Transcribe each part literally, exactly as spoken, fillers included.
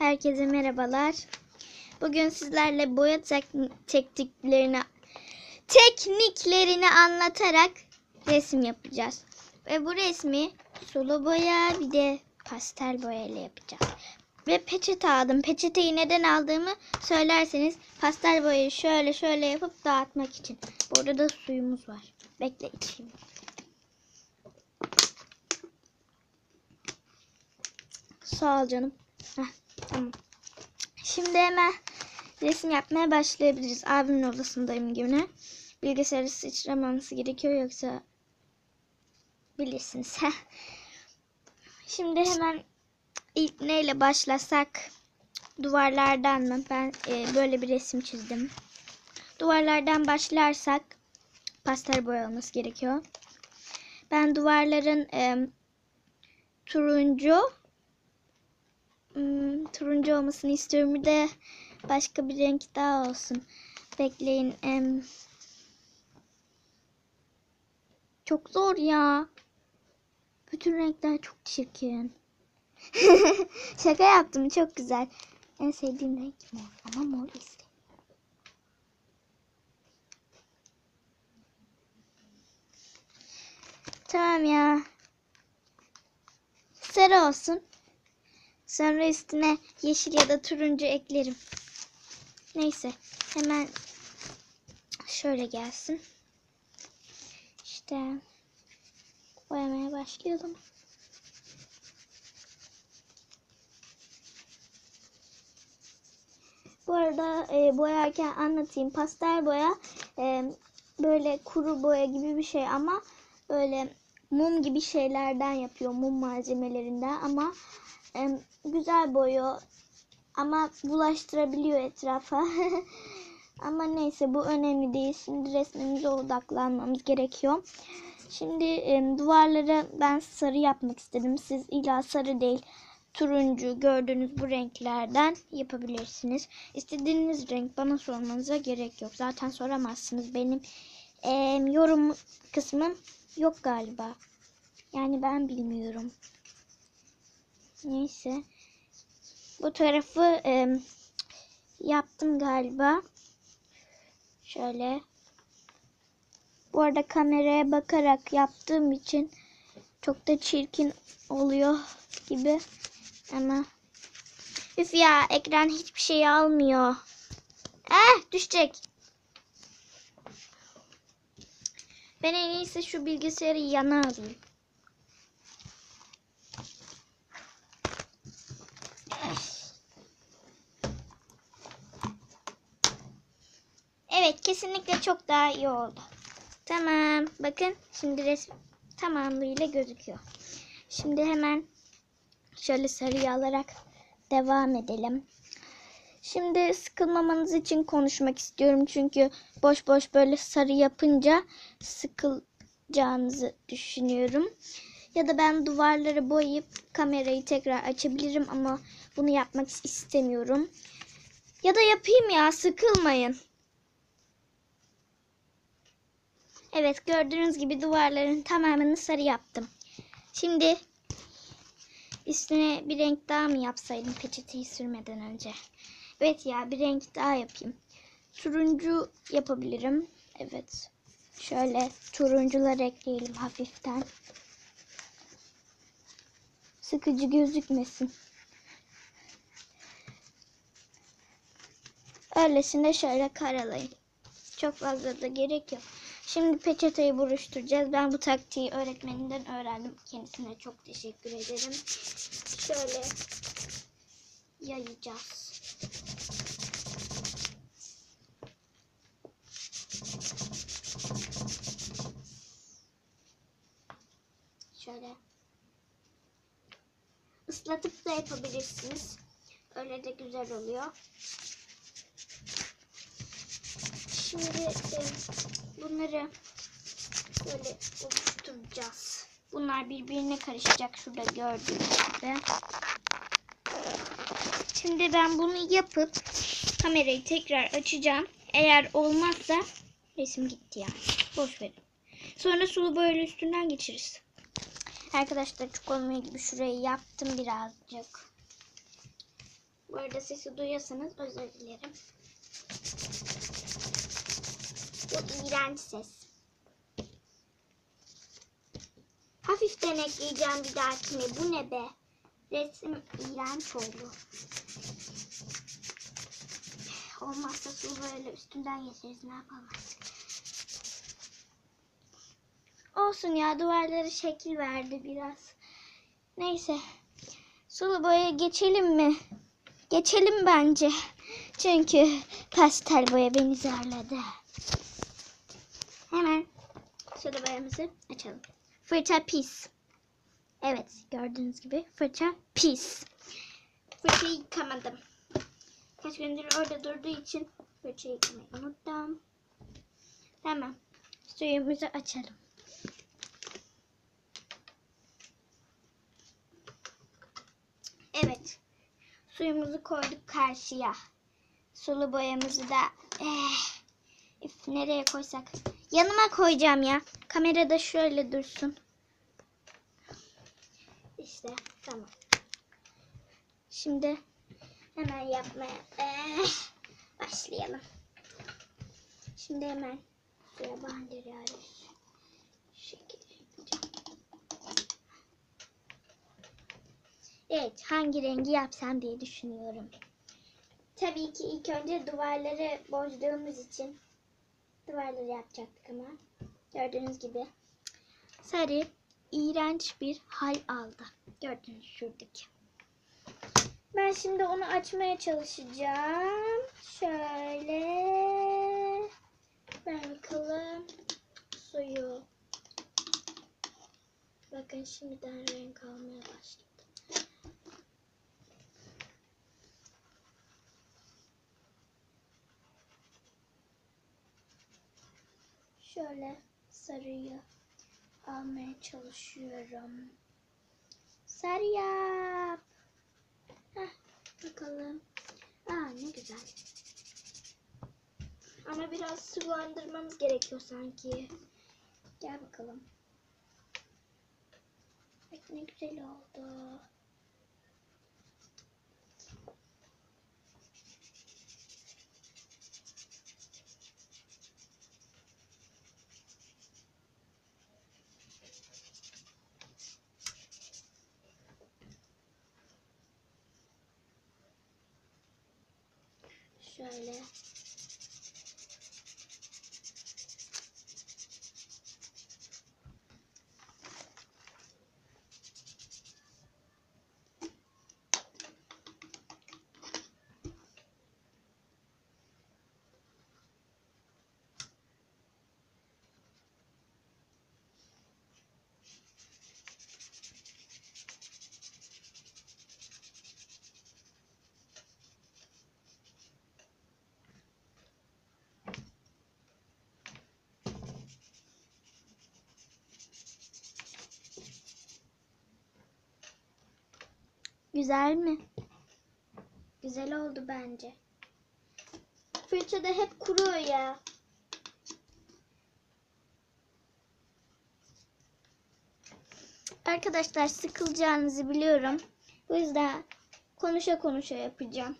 Herkese merhabalar. Bugün sizlerle boya tek- tekniklerini tekniklerini anlatarak resim yapacağız. Ve bu resmi sulu boya bir de pastel boya ile yapacağız. Ve peçete aldım. Peçeteyi neden aldığımı söylerseniz pastel boyayı şöyle şöyle yapıp dağıtmak için. Burada da suyumuz var. Bekle içeyim. Sağ ol canım. Heh, tamam. Şimdi hemen resim yapmaya başlayabiliriz. Abimin odasındayım yine. Bilgisayarı sıçramaması gerekiyor yoksa bilirsiniz. Şimdi hemen ilk neyle başlasak? Duvarlardan mı? Ben e, böyle bir resim çizdim. Duvarlardan başlarsak pastel boya olması gerekiyor. Ben duvarların e, turuncu Hmm, turuncu olmasını istiyorum. Bir de başka bir renk daha olsun. Bekleyin. Em, çok zor ya. Bütün renkler çok çirkin. Şaka yaptım. Çok güzel. En sevdiğim renk mor. Ama mor istemiyorum. Tamam ya. Sarı olsun. Sonra üstüne yeşil ya da turuncu eklerim. Neyse. Hemen şöyle gelsin. İşte boyamaya başlayalım. Bu arada e, boyarken anlatayım. Pastel boya e, böyle kuru boya gibi bir şey ama böyle mum gibi şeylerden yapıyor. Mum malzemelerinden ama e, güzel boyuyor ama bulaştırabiliyor etrafa. Ama neyse bu önemli değil. Şimdi resmimize odaklanmamız gerekiyor. Şimdi e, duvarları ben sarı yapmak istedim. Siz illa sarı değil, turuncu gördüğünüz bu renklerden yapabilirsiniz. İstediğiniz renk bana sormanıza gerek yok. Zaten soramazsınız. Benim e, yorum kısmım yok galiba. Yani ben bilmiyorum. Neyse. Bu tarafı e, yaptım galiba. Şöyle. Bu arada kameraya bakarak yaptığım için çok da çirkin oluyor gibi. Ama üf ya, ekran hiçbir şey almıyor. Eh, düşecek. Ben en iyisi şu bilgisayarı yana alayım. Evet, kesinlikle çok daha iyi oldu. Tamam, bakın şimdi resim tamamıyla gözüküyor. Şimdi hemen şöyle sarıyı alarak devam edelim. Şimdi sıkılmamanız için konuşmak istiyorum. Çünkü boş boş böyle sarı yapınca sıkılacağınızı düşünüyorum. Ya da ben duvarları boyayıp kamerayı tekrar açabilirim ama bunu yapmak istemiyorum. Ya da yapayım ya, sıkılmayın. Evet, gördüğünüz gibi duvarların tamamını sarı yaptım. Şimdi üstüne bir renk daha mı yapsaydım peçeteyi sürmeden önce? Evet ya, bir renk daha yapayım. Turuncu yapabilirim. Evet. Şöyle turuncular ekleyelim hafiften. Sıkıcı gözükmesin. Öylesine şöyle karalayın. Çok fazla da gerek yok. Şimdi peçeteyi buruşturacağız. Ben bu taktiği öğretmeninden öğrendim. Kendisine çok teşekkür ederim. Şöyle yayacağız. Şöyle ıslatıp da yapabilirsiniz. Öyle de güzel oluyor. Şimdi e, bunları böyle oluşturacağız. Bunlar birbirine karışacak. Şurada gördüğünüz gibi. Şimdi ben bunu yapıp kamerayı tekrar açacağım. Eğer olmazsa resim gitti yani. Boş verin. Sonra sulu boyayla üstünden geçiriz. Arkadaşlar çok olmuyor gibi şurayı yaptım birazcık. Bu arada sesi duyuyorsanız özür dilerim. Bu iğrenç ses. Hafiften ekleyeceğim bir dahakine. Bu ne be? Resim iğrenç oldu. Olmazsa su böyle üstünden geçeriz. Ne yapalım? Olsun ya, duvarlara şekil verdi biraz. Neyse. Sulu boyaya geçelim mi? Geçelim bence. Çünkü pastel boya beni zorladı. Hemen sulu boyamızı açalım. Fırça pis. Evet, gördüğünüz gibi fırça pis. Fırçayı yıkamadım. Kaç gündür orada durduğu için fırçayı yıkamayı unuttum. Tamam. Suyumuzu açalım. Evet. Suyumuzu koyduk karşıya. Sulu boyamızı da eh, if, nereye koysak? Yanıma koyacağım ya. Kamerada şöyle dursun. İşte tamam. Şimdi hemen yapmaya eh, başlayalım. Şimdi hemen suya bandırıyoruz. Şekil. Evet, hangi rengi yapsam diye düşünüyorum. Tabii ki ilk önce duvarları bozduğumuz için duvarları yapacaktık ama gördüğünüz gibi sarı iğrenç bir hal aldı. Gördüğünüz şuradaki. Ben şimdi onu açmaya çalışacağım. Şöyle. Ver bakalım suyu. Bakın şimdiden renk almaya başladı. Şöyle sarıyı almaya çalışıyorum. Sarı yap. Heh, bakalım. Aa, ne güzel. Ama biraz sıvılandırmamız gerekiyor sanki. Gel bakalım. Bak ne güzel oldu. Şöyle. Güzel mi? Güzel oldu bence. Fırça da hep kuruyor ya. Arkadaşlar sıkılacağınızı biliyorum. Bu yüzden konuşa konuşa yapacağım.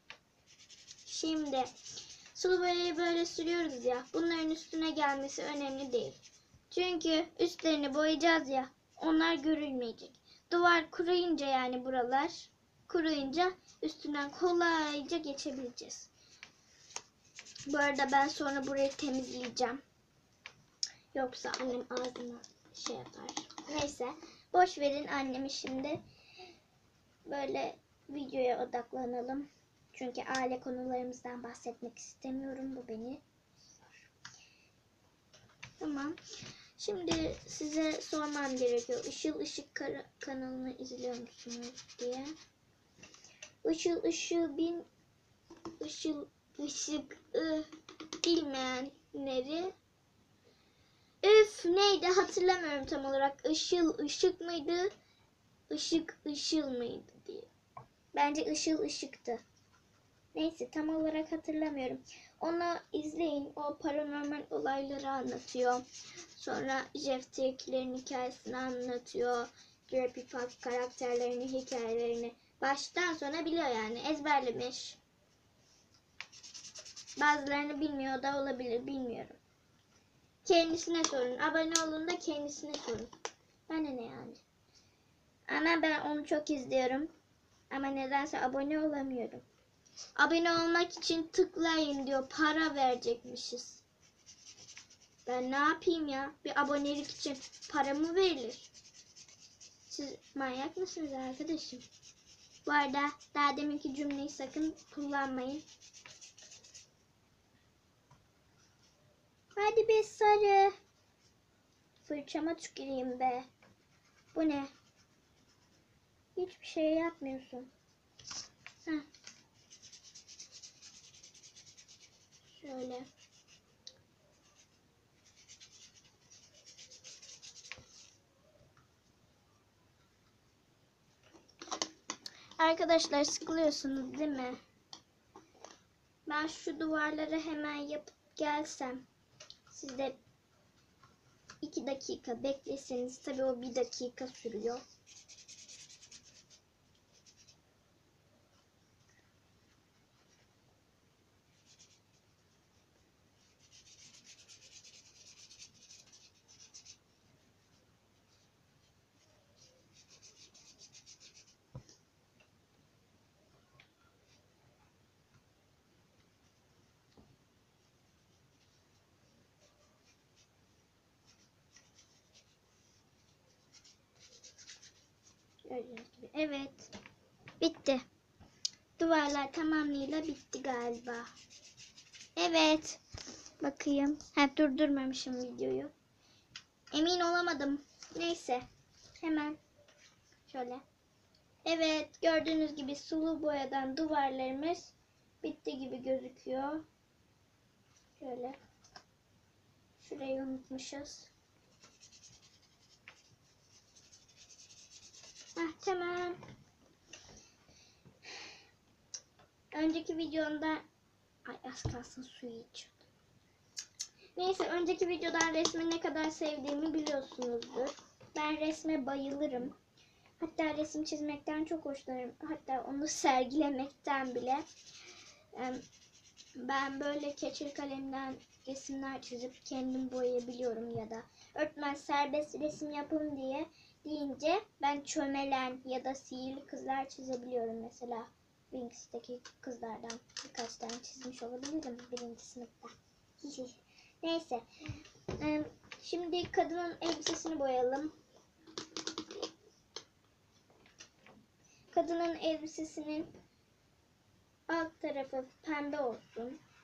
Şimdi sulu boyayı böyle sürüyoruz ya. Bunların üstüne gelmesi önemli değil. Çünkü üstlerini boyayacağız ya. Onlar görülmeyecek. Duvar kuruyunca yani buralar kuruyunca üstünden kolayca geçebileceğiz. Bu arada ben sonra burayı temizleyeceğim. Yoksa annem ağzıma şey yapar. Neyse. Boş verin annemi şimdi. Böyle videoya odaklanalım. Çünkü aile konularımızdan bahsetmek istemiyorum. Bu beni zor. Tamam. Şimdi size sormam gerekiyor. Işıl Işık kanalını izliyor musunuz diye. Işıl Işık bin Işıl Işık ı, bilmeyenleri üf neydi hatırlamıyorum tam olarak. Işıl Işık mıydı? Işık Işıl mıydı diye. Bence Işıl Işık'tı. Neyse tam olarak hatırlamıyorum. Onu izleyin. O paranormal olayları anlatıyor. Sonra Jeff Take'lerin hikayesini anlatıyor. Grappy Park karakterlerinin hikayelerini Baştan sona biliyor yani. Ezberlemiş. Bazılarını bilmiyor da olabilir. Bilmiyorum. Kendisine sorun. Abone olun da kendisine sorun. Bana ne yani. Ama ben onu çok izliyorum. Ama nedense abone olamıyorum. Abone olmak için tıklayın diyor. Para verecekmişiz. Ben ne yapayım ya? Bir abonelik için para mı verilir? Siz manyak mısınız arkadaşım? Bu arada daha deminki cümleyi sakın kullanmayın. Hadi be sarı. Fırçama tüküreyim be. Bu ne? Hiçbir şey yapmıyorsun. Heh. Şöyle. Arkadaşlar sıkılıyorsunuz değil mi? Ben şu duvarları hemen yapıp gelsem. Siz de iki dakika bekleseniz. Tabii o bir dakika sürüyor. Gördüğünüz gibi. Evet. Bitti. Duvarlar tamamıyla bitti galiba. Evet. Bakayım. Ha, durdurmamışım videoyu. Emin olamadım. Neyse. Hemen şöyle. Evet. Gördüğünüz gibi sulu boyadan duvarlarımız bitti gibi gözüküyor. Şöyle. Şurayı unutmuşuz. Hah, tamam. Önceki videomda ay az kalsın suyu içiyordum. Neyse, önceki videodan resmi ne kadar sevdiğimi biliyorsunuzdur. Ben resme bayılırım. Hatta resim çizmekten çok hoşlanırım. Hatta onu sergilemekten bile. Ben böyle keçir kalemden resimler çizip kendim boyayabiliyorum ya da öğretmen serbest resim yapın diye deyince ben çömelen ya da sihirli kızlar çizebiliyorum mesela. Winx'teki kızlardan birkaç tane çizmiş olabilirim birinci sınıfta. Neyse. Şimdi kadının elbisesini boyayalım. Kadının elbisesinin alt tarafı pembe olsun.